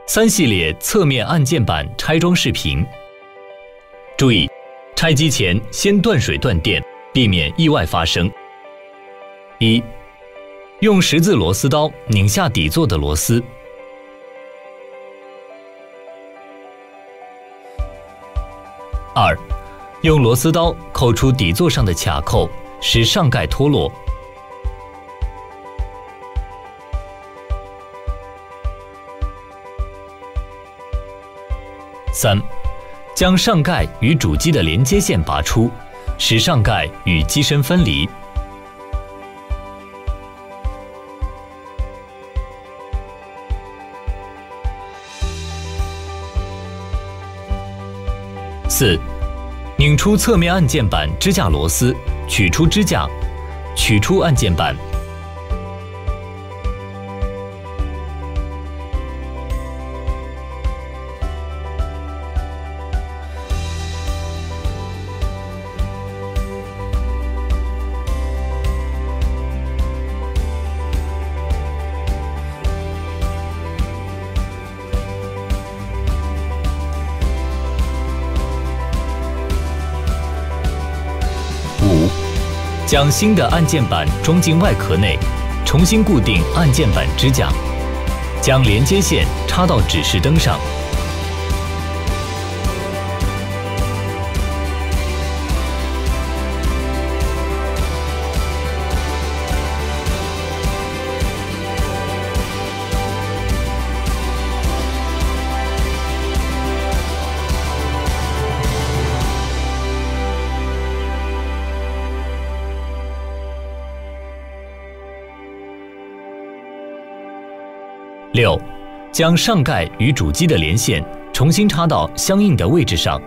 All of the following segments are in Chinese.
3系列侧面按键板拆装视频。注意，拆机前先断水断电，避免意外发生。1. 用十字螺丝刀拧下底座的螺丝。2. 用螺丝刀扣出底座上的卡扣，使上盖脱落。3. 将上盖与主机的连接线拔出，使上盖与机身分离。4. 拧出侧面按键板支架螺丝，取出支架，取出按键板。5. 将新的按键板装进外壳内，重新固定按键板支架，将连接线插到指示灯上。6. 将上盖与主机的连线重新插到相应的位置上。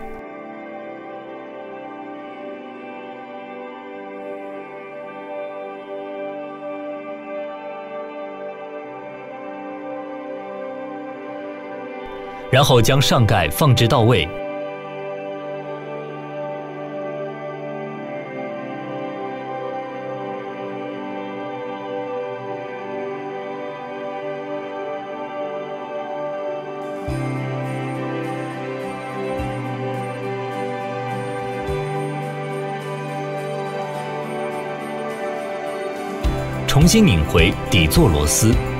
然后将上盖放置到位。重新拧回底座螺丝。